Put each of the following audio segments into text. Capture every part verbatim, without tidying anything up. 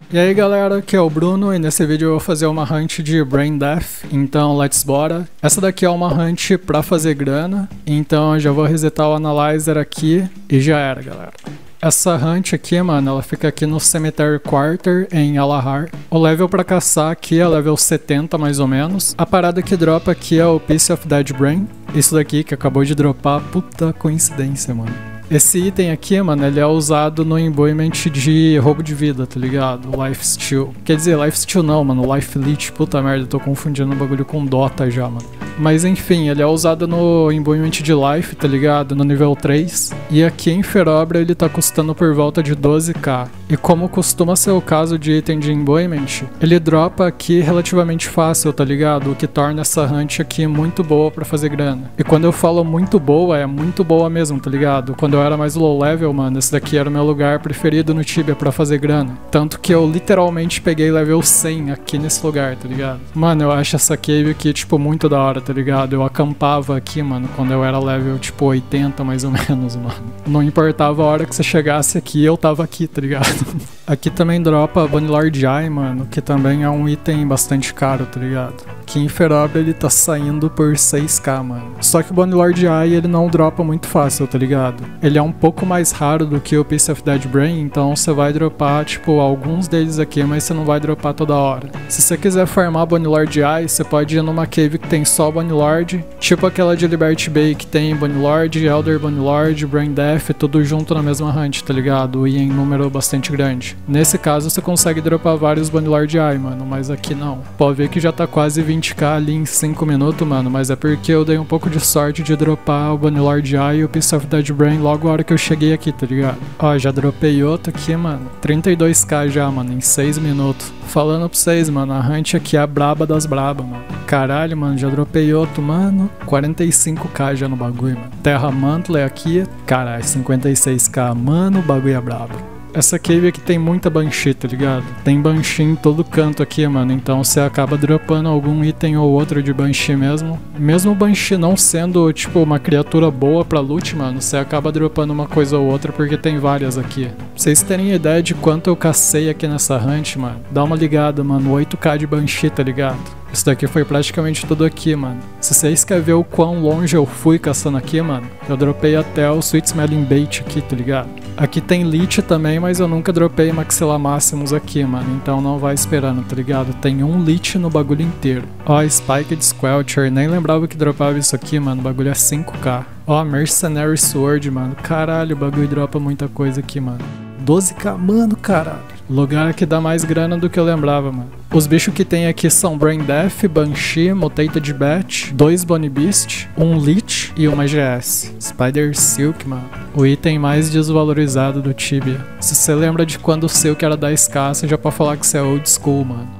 E aí galera, aqui é o Bruno e nesse vídeo eu vou fazer uma hunt de Brain Death, então let's bora. Essa daqui é uma hunt pra fazer grana, então eu já vou resetar o Analyzer aqui e já era galera. Essa hunt aqui, mano, ela fica aqui no Cemetery Quarter, em Alahar. O level pra caçar aqui é level setenta mais ou menos. A parada que dropa aqui é o Piece of Dead Brain. Isso daqui que acabou de dropar, puta coincidência, mano. Esse item aqui, mano, ele é usado no embuement de roubo de vida, tá ligado? Life Steal. Quer dizer, Life Steal não, mano, Life Leech, puta merda, eu tô confundindo o bagulho com Dota já, mano. Mas enfim, ele é usado no embuement de Life, tá ligado? No nível três. E aqui em Ferobra ele tá custando por volta de doze k. E como costuma ser o caso de item de embuement, ele dropa aqui relativamente fácil, tá ligado? O que torna essa hunt aqui muito boa pra fazer grana. E quando eu falo muito boa, é muito boa mesmo, tá ligado? Quando eu era mais low level, mano, esse daqui era o meu lugar preferido no Tibia pra fazer grana. Tanto que eu literalmente peguei level cem aqui nesse lugar, tá ligado? Mano, eu acho essa cave aqui, tipo, muito da hora, tá ligado? Eu acampava aqui, mano, quando eu era level, tipo, oitenta mais ou menos, mano. Não importava a hora que você chegasse aqui, eu tava aqui, tá ligado? Aqui também dropa Bonelord Eye, mano, que também é um item bastante caro, tá ligado? Aqui em Ferobra ele tá saindo por seis k, mano. Só que o Bonelord Eye ele não dropa muito fácil, tá ligado? Ele é um pouco mais raro do que o Piece of Dead Brain, então você vai dropar, tipo, alguns deles aqui, mas você não vai dropar toda hora. Se você quiser farmar Bonelord Eye, você pode ir numa cave que tem só Bonelord, tipo aquela de Liberty Bay que tem Bonelord, Elder Bonelord, Brain Death, tudo junto na mesma hunt, tá ligado? E em número bastante grande. Nesse caso você consegue dropar vários Bonelord Eye, mano, mas aqui não. Pode ver que já tá quase vinte k ali em cinco minutos, mano, mas é porque eu dei um pouco de sorte de dropar o Bonelord Eye e o Piece of Dead Brain logo a hora que eu cheguei aqui, tá ligado? Ó, já dropei outro aqui, mano. trinta e dois k já, mano, em seis minutos. Falando pra vocês, mano, a hunt aqui é a braba das braba, mano. Caralho, mano, já dropei outro, mano. quarenta e cinco k já no bagulho, mano. Terra Mantle aqui, caralho, cinquenta e seis k, mano, o bagulho é brabo. Essa cave aqui tem muita Banshee, tá ligado? Tem Banshee em todo canto aqui, mano. Então você acaba dropando algum item ou outro de Banshee mesmo. Mesmo o Banshee não sendo, tipo, uma criatura boa pra loot, mano, você acaba dropando uma coisa ou outra porque tem várias aqui. Pra vocês terem ideia de quanto eu cacei aqui nessa hunt, mano, dá uma ligada, mano. oito k de Banshee, tá ligado? Isso daqui foi praticamente tudo aqui, mano. Se vocês querem ver o quão longe eu fui caçando aqui, mano, eu dropei até o Sweet Smelling Bait aqui, tá ligado? Aqui tem Leech também, mas eu nunca dropei Maxilla Máximos aqui, mano. Então não vai esperando, tá ligado? Tem um Leech no bagulho inteiro. Ó, Spiked Squelcher. Nem lembrava que dropava isso aqui, mano. O bagulho é cinco k. Ó, Mercenary Sword, mano. Caralho, o bagulho dropa muita coisa aqui, mano. doze k, mano, caralho. Lugar que dá mais grana do que eu lembrava, mano. Os bichos que tem aqui são Brain Death, Banshee, Mutated Bat, dois Bonnie Beast, um Leech e uma G S. Spider Silk, mano. O item mais desvalorizado do Tibia. Se você lembra de quando o Silk era dez k, você já pode falar que você é old school, mano.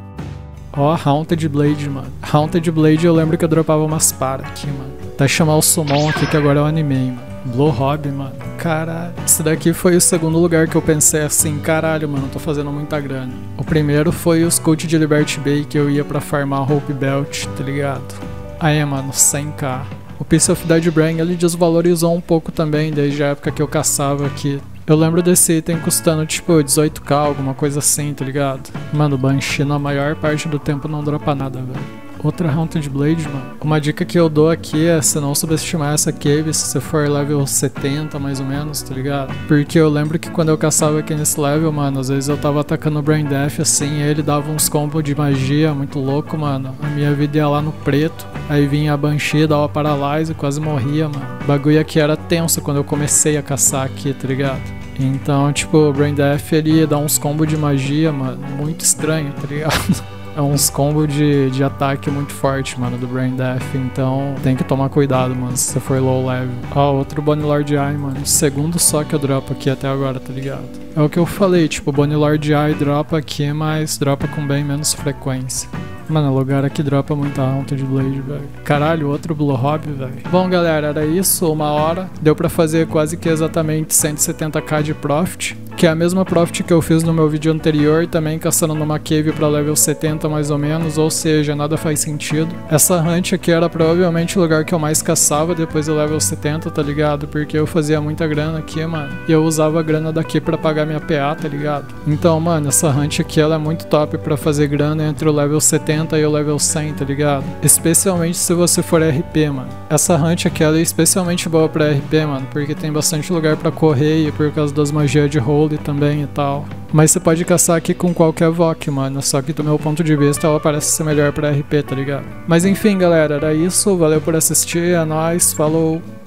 Ó, Haunted Blade, mano. Haunted Blade eu lembro que eu dropava umas para aqui, mano. Até chamar o Summon aqui que agora eu animei, mano. Blue Hobby, mano. Caralho. Esse daqui foi o segundo lugar que eu pensei assim, caralho, mano, eu tô fazendo muita grana. O primeiro foi os Cult de Liberty Bay que eu ia pra farmar Hope Belt, tá ligado? Aí, mano, cem k. O Piece of Dead Brain, ele desvalorizou um pouco também desde a época que eu caçava aqui. Eu lembro desse item custando tipo dezoito k, alguma coisa assim, tá ligado? Mano, o Banshee na maior parte do tempo não dropa nada, velho. Outra Haunted Blade, mano. Uma dica que eu dou aqui é você não subestimar essa cave se você for level setenta mais ou menos, tá ligado? Porque eu lembro que quando eu caçava aqui nesse level, mano, às vezes eu tava atacando o Brain Death assim, e ele dava uns combos de magia muito louco, mano. A minha vida ia lá no preto, aí vinha a Banshee, dava Paralyze e quase morria, mano. O bagulho aqui era tenso quando eu comecei a caçar aqui, tá ligado? Então, tipo, o Brain Death ele dá uns combos de magia, mano, muito estranho, tá ligado? É uns combos de, de ataque muito forte, mano, do Brain Death. Então tem que tomar cuidado, mano, se você for low level. Ó, outro Bonelord Eye, mano. Segundo só que eu dropo aqui até agora, tá ligado? É o que eu falei, tipo, Bonelord Eye dropa aqui, mas dropa com bem menos frequência. Mano, o lugar aqui dropa muita Haunted Blade, velho. Caralho, outro Blue Hobby, velho. Bom, galera, era isso, uma hora. Deu pra fazer quase que exatamente cento e setenta k de profit. que é a mesma profit que eu fiz no meu vídeo anterior, também caçando numa cave pra level setenta mais ou menos, ou seja, nada faz sentido. Essa hunt aqui era provavelmente o lugar que eu mais caçava depois do level setenta, tá ligado? Porque eu fazia muita grana aqui, mano, e eu usava a grana daqui pra pagar minha P A, tá ligado? Então, mano, essa hunt aqui ela é muito top pra fazer grana entre o level setenta e o level cem, tá ligado? Especialmente se você for R P, mano. Essa hunt aqui ela é especialmente boa pra R P, mano, porque tem bastante lugar pra correr e por causa das magias de hold também e tal. Mas você pode caçar aqui com qualquer V O C, mano, só que do meu ponto de vista ela parece ser melhor pra R P, tá ligado? Mas enfim, galera, era isso, valeu por assistir, é nóis, falou!